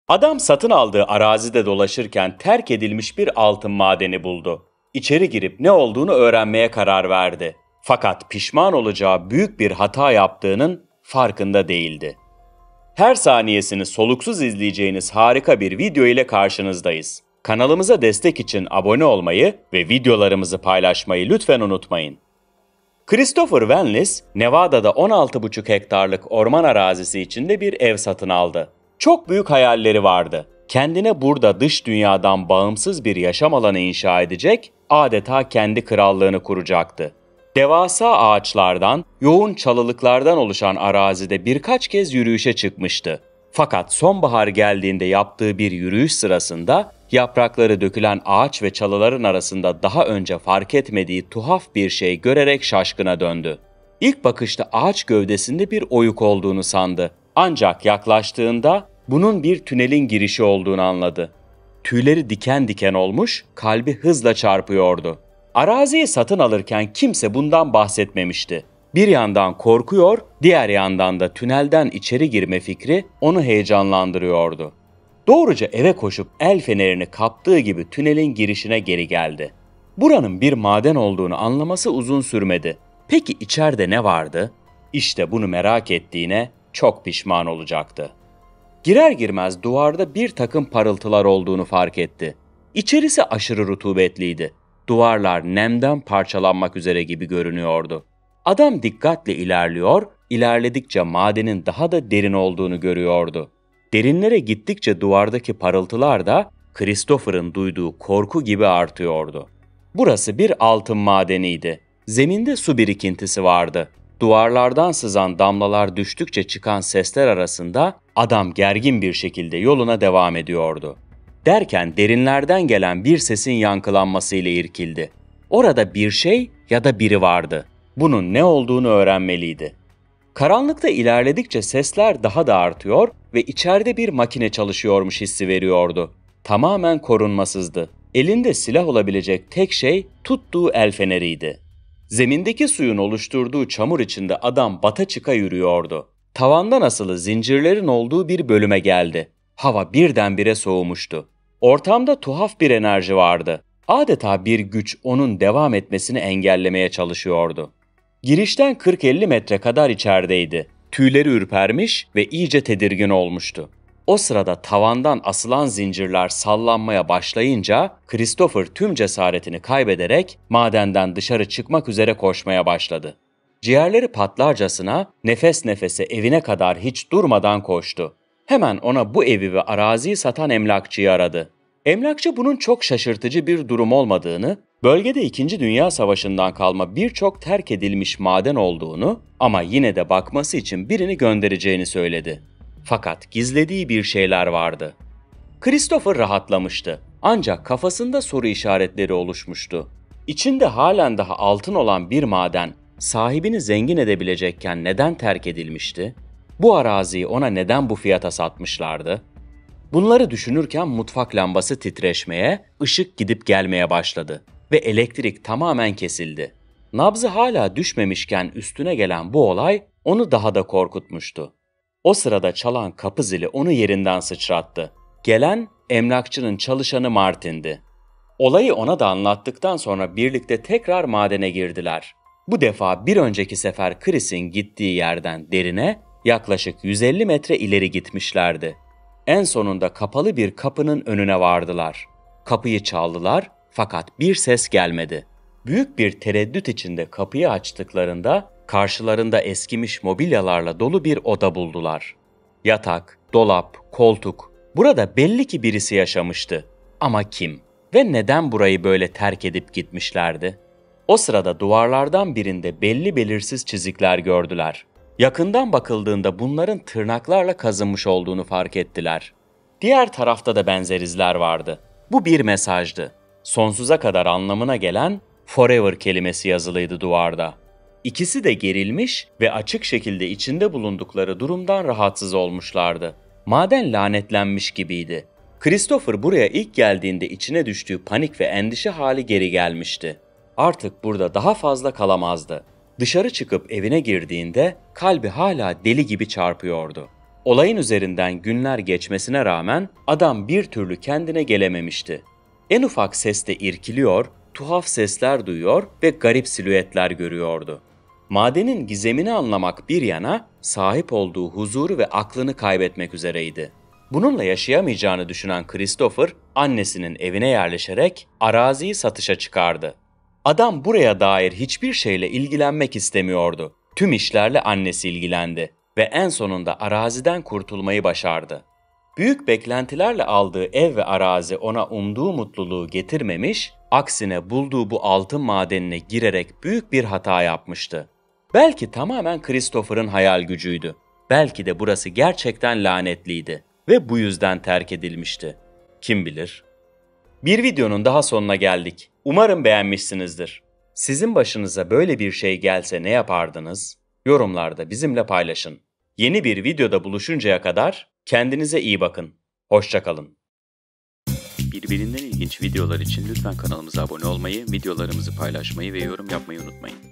Adam satın aldığı arazide dolaşırken terk edilmiş bir altın madeni buldu. İçeri girip ne olduğunu öğrenmeye karar verdi. Fakat pişman olacağı büyük bir hata yaptığının farkında değildi. Her saniyesini soluksuz izleyeceğiniz harika bir video ile karşınızdayız. Kanalımıza destek için abone olmayı ve videolarımızı paylaşmayı lütfen unutmayın. Christopher Wanlis, Nevada'da 16,5 hektarlık orman arazisi içinde bir ev satın aldı. Çok büyük hayalleri vardı. Kendine burada dış dünyadan bağımsız bir yaşam alanı inşa edecek, adeta kendi krallığını kuracaktı. Devasa ağaçlardan, yoğun çalılıklardan oluşan arazide birkaç kez yürüyüşe çıkmıştı. Fakat sonbahar geldiğinde yaptığı bir yürüyüş sırasında yaprakları dökülen ağaç ve çalıların arasında daha önce fark etmediği tuhaf bir şey görerek şaşkına döndü. İlk bakışta ağaç gövdesinde bir oyuk olduğunu sandı. Ancak yaklaştığında bunun bir tünelin girişi olduğunu anladı. Tüyleri diken diken olmuş, kalbi hızla çarpıyordu. Araziyi satın alırken kimse bundan bahsetmemişti. Bir yandan korkuyor, diğer yandan da tünelden içeri girme fikri onu heyecanlandırıyordu. Doğruca eve koşup el fenerini kaptığı gibi tünelin girişine geri geldi. Buranın bir maden olduğunu anlaması uzun sürmedi. Peki içeride ne vardı? İşte bunu merak ettiğine çok pişman olacaktı. Girer girmez duvarda bir takım parıltılar olduğunu fark etti. İçerisi aşırı rutubetliydi. Duvarlar nemden parçalanmak üzere gibi görünüyordu. Adam dikkatle ilerliyor, ilerledikçe madenin daha da derin olduğunu görüyordu. Derinlere gittikçe duvardaki parıltılar da Christopher'ın duyduğu korku gibi artıyordu. Burası bir altın madeniydi. Zeminde su birikintisi vardı. Duvarlardan sızan damlalar düştükçe çıkan sesler arasında adam gergin bir şekilde yoluna devam ediyordu. Derken derinlerden gelen bir sesin yankılanmasıyla irkildi. Orada bir şey ya da biri vardı. Bunun ne olduğunu öğrenmeliydi. Karanlıkta ilerledikçe sesler daha da artıyor ve içeride bir makine çalışıyormuş hissi veriyordu. Tamamen korunmasızdı. Elinde silah olabilecek tek şey tuttuğu el feneriydi. Zemindeki suyun oluşturduğu çamur içinde adam bata çıka yürüyordu. Tavandan asılı zincirlerin olduğu bir bölüme geldi. Hava birdenbire soğumuştu. Ortamda tuhaf bir enerji vardı. Adeta bir güç onun devam etmesini engellemeye çalışıyordu. Girişten 40-50 metre kadar içerideydi. Tüyleri ürpermiş ve iyice tedirgin olmuştu. O sırada tavandan asılan zincirler sallanmaya başlayınca Christopher tüm cesaretini kaybederek madenden dışarı çıkmak üzere koşmaya başladı. Ciğerleri patlarcasına nefes nefese evine kadar hiç durmadan koştu. Hemen ona bu evi ve araziyi satan emlakçıyı aradı. Emlakçı bunun çok şaşırtıcı bir durum olmadığını, bölgede 2. Dünya Savaşı'ndan kalma birçok terk edilmiş maden olduğunu ama yine de bakması için birini göndereceğini söyledi. Fakat gizlediği bir şeyler vardı. Christopher rahatlamıştı. Ancak kafasında soru işaretleri oluşmuştu. İçinde halen daha altın olan bir maden, sahibini zengin edebilecekken neden terk edilmişti? Bu araziyi ona neden bu fiyata satmışlardı? Bunları düşünürken mutfak lambası titreşmeye, ışık gidip gelmeye başladı ve elektrik tamamen kesildi. Nabzı hala düşmemişken üstüne gelen bu olay onu daha da korkutmuştu. O sırada çalan kapı zili onu yerinden sıçrattı. Gelen emlakçının çalışanı Martin'di. Olayı ona da anlattıktan sonra birlikte tekrar madene girdiler. Bu defa bir önceki sefer Chris'in gittiği yerden derine yaklaşık 150 metre ileri gitmişlerdi. En sonunda kapalı bir kapının önüne vardılar. Kapıyı çaldılar fakat bir ses gelmedi. Büyük bir tereddüt içinde kapıyı açtıklarında karşılarında eskimiş mobilyalarla dolu bir oda buldular. Yatak, dolap, koltuk. Burada belli ki birisi yaşamıştı. Ama kim? Ve neden burayı böyle terk edip gitmişlerdi? O sırada duvarlardan birinde belli belirsiz çizikler gördüler. Yakından bakıldığında bunların tırnaklarla kazınmış olduğunu fark ettiler. Diğer tarafta da benzer izler vardı. Bu bir mesajdı. Sonsuza kadar anlamına gelen "forever" kelimesi yazılıydı duvarda. İkisi de gerilmiş ve açık şekilde içinde bulundukları durumdan rahatsız olmuşlardı. Maden lanetlenmiş gibiydi. Christopher buraya ilk geldiğinde içine düştüğü panik ve endişe hali geri gelmişti. Artık burada daha fazla kalamazdı. Dışarı çıkıp evine girdiğinde kalbi hala deli gibi çarpıyordu. Olayın üzerinden günler geçmesine rağmen adam bir türlü kendine gelememişti. En ufak seste irkiliyor, tuhaf sesler duyuyor ve garip silüetler görüyordu. Madenin gizemini anlamak bir yana, sahip olduğu huzuru ve aklını kaybetmek üzereydi. Bununla yaşayamayacağını düşünen Christopher, annesinin evine yerleşerek araziyi satışa çıkardı. Adam buraya dair hiçbir şeyle ilgilenmek istemiyordu. Tüm işlerle annesi ilgilendi ve en sonunda araziden kurtulmayı başardı. Büyük beklentilerle aldığı ev ve arazi ona umduğu mutluluğu getirmemiş, aksine bulduğu bu altın madenine girerek büyük bir hata yapmıştı. Belki tamamen Christopher'ın hayal gücüydü. Belki de burası gerçekten lanetliydi ve bu yüzden terk edilmişti. Kim bilir? Bir videonun daha sonuna geldik. Umarım beğenmişsinizdir. Sizin başınıza böyle bir şey gelse ne yapardınız? Yorumlarda bizimle paylaşın. Yeni bir videoda buluşuncaya kadar kendinize iyi bakın. Hoşça kalın. Birbirinden ilginç videolar için lütfen kanalımıza abone olmayı, videolarımızı paylaşmayı ve yorum yapmayı unutmayın.